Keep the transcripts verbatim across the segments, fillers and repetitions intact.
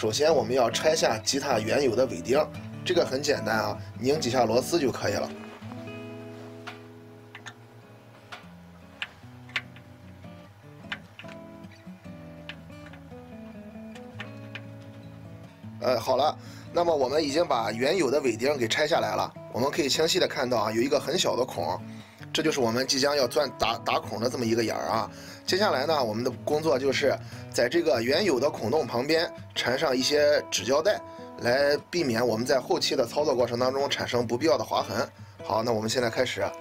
首先我们要拆下吉他原有的尾钉，这个很简单啊，拧几下螺丝就可以了。呃，好了，那么我们已经把原有的尾钉给拆下来了，我们可以清晰的看到啊，有一个很小的孔，这就是我们即将要钻打打孔的这么一个眼儿啊。接下来呢，我们的工作就是在这个原有的孔洞旁边缠上一些纸胶带，来避免我们在后期的操作过程当中产生不必要的划痕。好，那我们现在开始。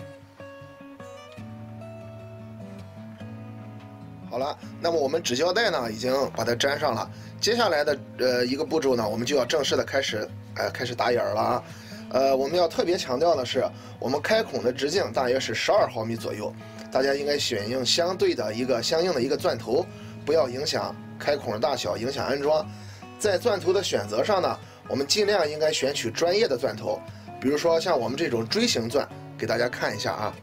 好了，那么我们纸胶带呢已经把它粘上了。接下来的呃一个步骤呢，我们就要正式的开始，呃开始打眼儿了啊。呃，我们要特别强调的是，我们开孔的直径大约是十二毫米左右，大家应该选用相对的一个相应的一个钻头，不要影响开孔的大小，影响安装。在钻头的选择上呢，我们尽量应该选取专业的钻头，比如说像我们这种锥形钻，给大家看一下啊。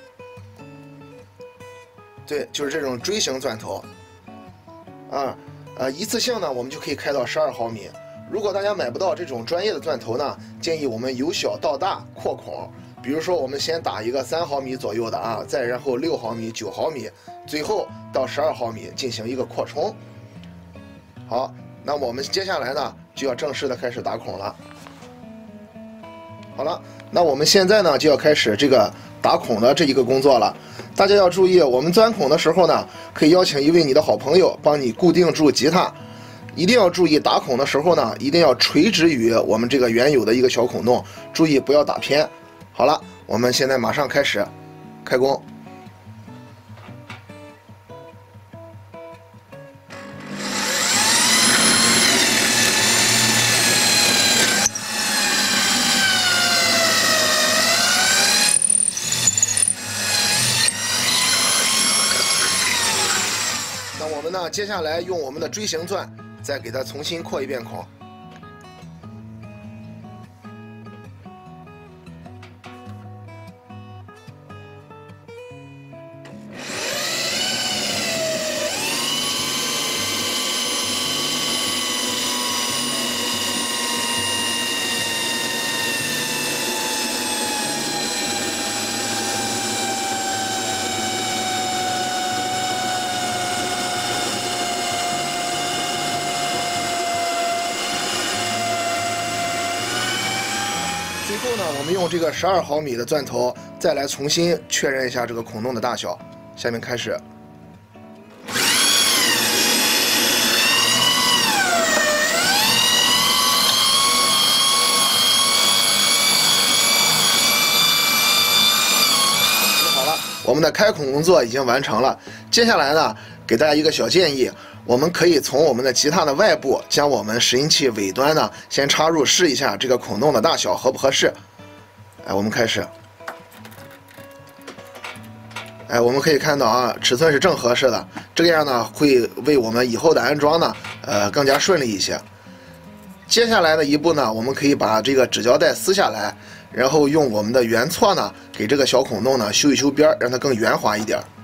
对，就是这种锥形钻头，啊，呃，一次性呢，我们就可以开到十二毫米。如果大家买不到这种专业的钻头呢，建议我们由小到大扩孔。比如说，我们先打一个三毫米左右的啊，再然后六毫米、九毫米，最后到十二毫米进行一个扩充。好，那么我们接下来呢，就要正式的开始打孔了。好了，那我们现在呢，就要开始这个打孔的这一个工作了。大家要注意，我们钻孔的时候呢，可以邀请一位你的好朋友帮你固定住吉他。一定要注意打孔的时候呢，一定要垂直于我们这个原有的一个小孔洞，注意不要打偏。好了，我们现在马上开始开工。那我们呢，接下来用我们的锥形钻再给它重新扩一遍孔。最后呢，我们用这个十二毫米的钻头再来重新确认一下这个孔洞的大小。下面开始。好了，我们的开孔工作已经完成了。接下来呢，给大家一个小建议。我们可以从我们的吉他的外部将我们拾音器尾端呢先插入试一下这个孔洞的大小合不合适。哎，我们开始。哎，我们可以看到啊，尺寸是正合适的，这个样呢会为我们以后的安装呢呃更加顺利一些。接下来的一步呢，我们可以把这个纸胶带撕下来，然后用我们的圆锉呢给这个小孔洞呢修一修边，让它更圆滑一点。